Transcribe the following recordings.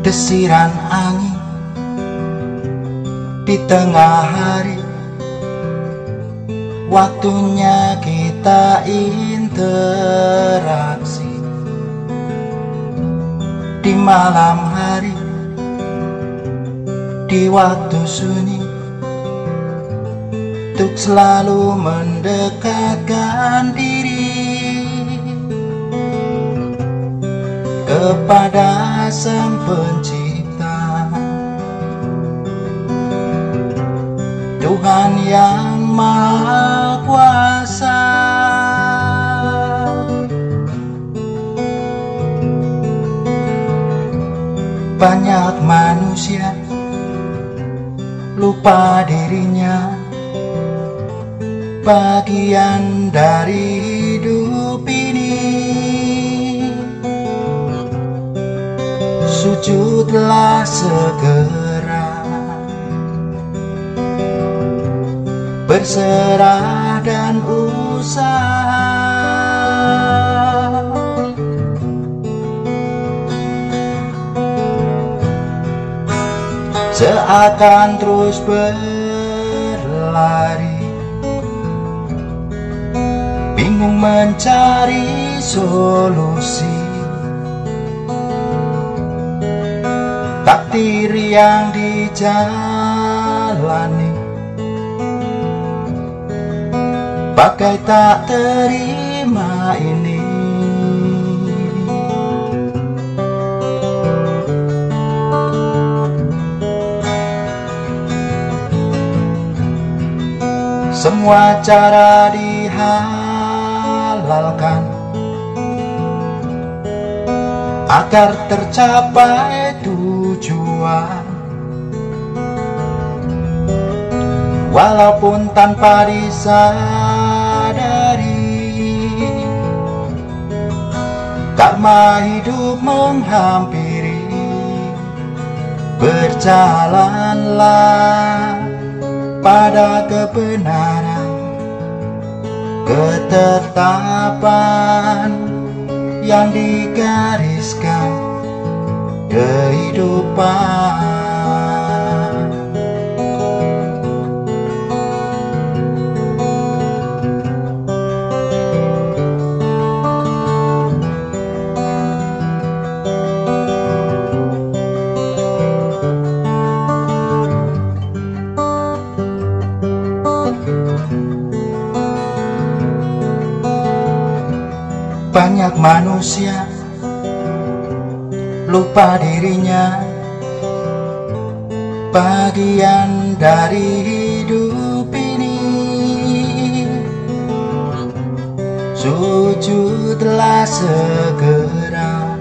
Desiran angin di tengah hari, waktunya kita interaksi. Di malam hari, di waktu sunyi, untuk selalu mendekatkan diri kepada Sang Pencipta, Tuhan yang Maha Kuasa. Banyak manusia lupa dirinya, bagian dari hidup ini. Sujudlah segera, berserah dan usaha. Seakan terus berlari, bingung mencari solusi. Takdir yang dijalani bagai tak terima ini. Semua cara dihalalkan agar tercapai tujuan, walaupun tanpa disadari. Karma hidup menghampiri, berjalanlah pada kebenaran, ketetapan yang digariskan kehidupan. Banyak manusia lupa dirinya, bagian dari hidup ini. Sujudlah segera,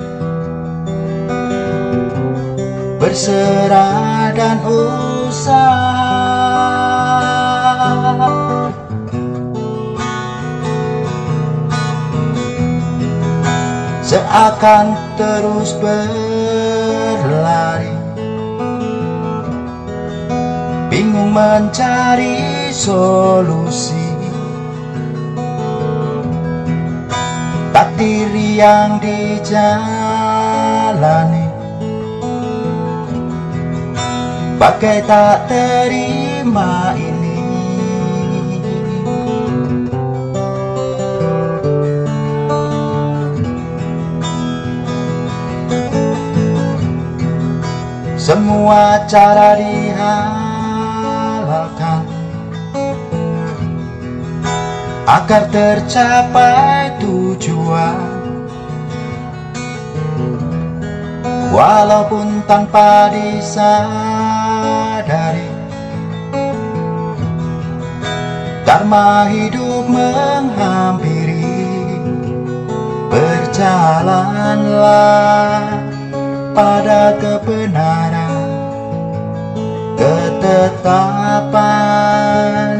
berserah dan usaha. Seakan terus berlari, bingung mencari solusi. Takdir yang dijalani bagai tak terima ini. Semua cara dihalalkan agar tercapai tujuan, walaupun tanpa disadari. Karma hidup menghampiri, berjalanlah pada kebenaran, ketetapan